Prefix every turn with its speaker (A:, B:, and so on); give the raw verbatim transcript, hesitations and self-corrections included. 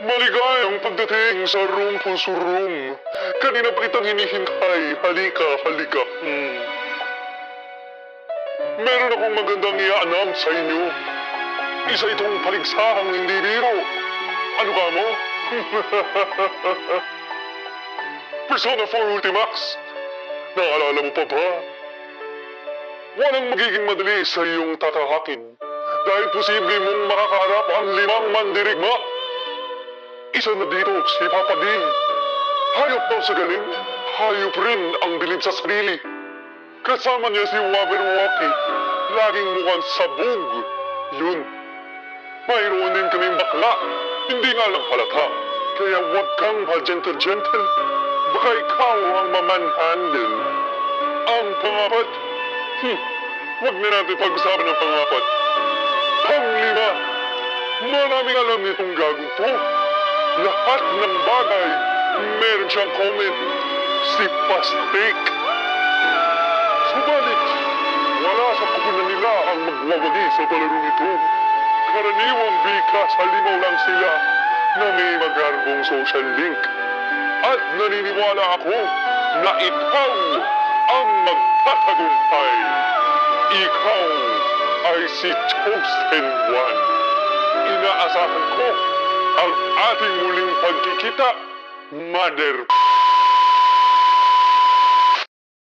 A: Maligayang pagdating sa room puso room. Kanina pa kitang hinihintay. Halika, halika. Hmm. Meron akong magandang i-announce sa inyo. Isa itong paligsahang hindi biro. Ano ka mo? Persona four Ultimax. Naalala mo pa ba? Walang magiging madali sa iyong tatahakin dahil posible mong makakaharap ang limang mandirigma. Isa na dito si Papa Dean. Hayop daw sa galing, hayop rin ang bilib sa sarili. Kasama niya si Waberwaki, laging mukhang sabog. Yun. Mayroon din kaming bakla, hindi nga lang halata. Kaya huwag kang pa-gentle-gentle. Baka ikaw ang mamanhandle. Ang pangapat, hmm, huwag na natin pag-usapan ng pangapat. Panglima, maraming alam nitong gagong to. Lahat ng bagay, meron siyang comment. Si Pastik. Subalit, wala sa kupunan nila ang magwawagi sa palarong ito. Karaniwang bikas halimaw lang sila na may magarbong social link. At naniniwala ako na ikaw ang magtatagumpay. Ikaw ay si Chosen One. Inaasahan ko ang ating muling pagkikita, Mother